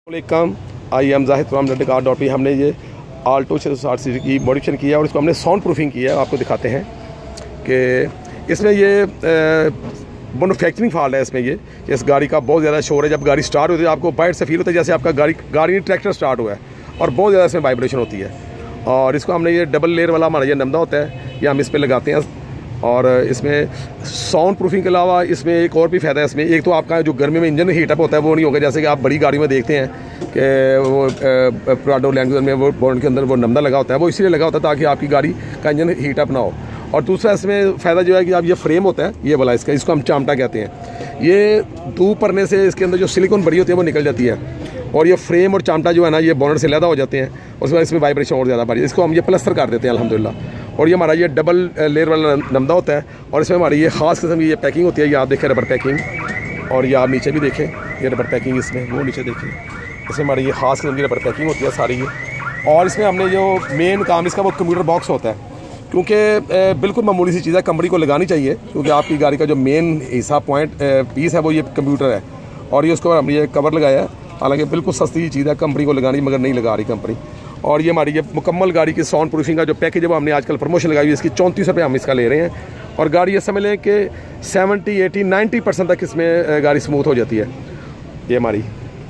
अस्सलाम, I am Zahid from ZDCar.P। हमने ये आल्टो 660 सीसी की मॉडिफिकेशन किया है और इसको हमने साउंड प्रूफिंग किया है। आपको दिखाते हैं कि इसमें ये मैन्युफैक्चरिंग फॉल्ट है। इसमें ये इस गाड़ी का बहुत ज़्यादा शोर है। जब गाड़ी स्टार्ट होती है आपको बाइट से फील होता है जैसे आपका गाड़ी ट्रैक्टर स्टार्ट हुआ है और बहुत ज़्यादा इसमें वाइब्रेशन होती है। और इसको हमने ये डबल लेयर वाला हमारा ये नमदा होता है, ये हम इस पर लगाते हैं। और इसमें साउंड प्रूफिंग के अलावा इसमें एक और भी फ़ायदा है। इसमें एक तो आपका जो गर्मी में इंजन हीटअप होता है वो नहीं होगा, जैसे कि आप बड़ी गाड़ी में देखते हैं कि वो प्राडो लैंड क्रूज़र में वो बोनट के अंदर वो नमदा लगा होता है, वो इसलिए लगा होता है ताकि आपकी गाड़ी का इंजन हीटअप ना हो। और दूसरा इसमें फ़ायदा जो है कि आप ये फ्रेम होता है ये वाला इसको हम चामटा कहते हैं। ये धूप पड़ने से इसके अंदर जो सिलिकॉन बड़ी होती है वो निकल जाती है और ये फ्रेम और चामटा जो है ना ये बोनट से लैदा हो जाते हैं। उसके बाद इसमें वाइब्रेशन और ज़्यादा बढ़ी, इसको हम ये प्लस्तर कर देते हैं अल्हम्दुलिल्लाह। और ये हमारा ये डबल लेयर वाला नमदा होता है और इसमें हमारी ये ख़ास किस्म की ये पैकिंग होती है। ये आप देखें रबर पैकिंग, और ये आप नीचे भी देखें ये रबर पैकिंग, इसमें वो नीचे देखें, इसमें हमारी ये ख़ास किस्म की रबर पैकिंग होती है सारी ये। और इसमें हमने जो मेन काम इसका वो कंप्यूटर बॉक्स होता है, क्योंकि बिल्कुल मामूली सी चीज़ है, कंपनी को लगानी चाहिए क्योंकि आपकी गाड़ी का जो मेन हिस्सा पीस है वो ये कंप्यूटर है। और ये उसको हमने ये कवर लगाया है, हालांकि बिल्कुल सस्ती चीज़ है, कंपनी को लगानी मगर नहीं लगा रही कंपनी। और ये हमारी ये मुकम्मल गाड़ी की साउंड प्रूफिंग का जो पैकेज है वो हमने आजकल प्रमोशन लगाई हुई है, इसकी 34 रुपये हम इसका ले रहे हैं। और गाड़ी ये समझ लें कि 70, 80, 90% तक इसमें गाड़ी स्मूथ हो जाती है ये हमारी।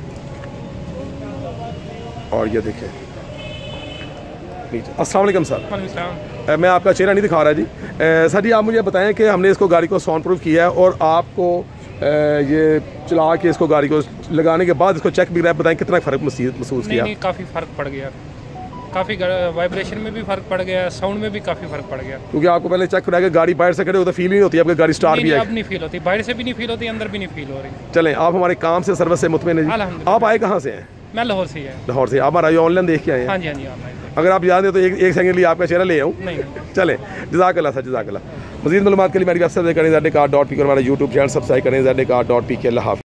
और ये देखें नीचे। अस्सलाम वालेकुम सर, मैं आपका चेहरा नहीं दिखा रहा जी। सर जी आप मुझे बताएं कि हमने इसको गाड़ी को साउंड प्रूफ किया है और आपको ये चला के इसको गाड़ी को लगाने के बाद इसको चेक भी रहा है, बताएं कितना फ़र्क महसूस किया? नहीं, काफ़ी फ़र्क पड़ गया, काफ़ी वाइब्रेशन में भी फ़र्क पड़ गया, साउंड में भी काफ़ी फ़र्क पड़ गया। क्योंकि आपको पहले चेक कराया कि गाड़ी बाहर से खड़े हो तो फील नहीं होती, आपकी गाड़ी स्टार्ट भी है। अब नहीं फील होती, बाहर से भी नहीं फील होती, अंदर भी नहीं फील हो रही। चलें, आप हमारे काम से सर्विस से मुतमईन हैं? आप आए कहाँ से हैं? मैं लाहौर से ही है। लाहौर से। आप हमारा ये ऑनलाइन देख के आए हैं? हाँ जी, हाँ जी, ऑनलाइन। अगर आप याद है तो एक सेकंड लिए आपका चेहरा ले आऊँ? नहीं। चलें, जज़ाकल्लाह सर, जज़ाकल्लाह। मज़ीद मालूमात के लिए मेरी वेबसाइट करें ZDCar.P और हमारा यूट्यूब चैनल सब्सक्राइब करें ZDCar.P के। अल्लाह हाफ़िज़।